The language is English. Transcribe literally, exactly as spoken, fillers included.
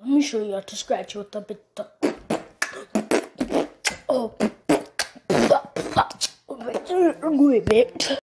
Let me show you how to scratch with a bit. Oh, wait, wait, wait.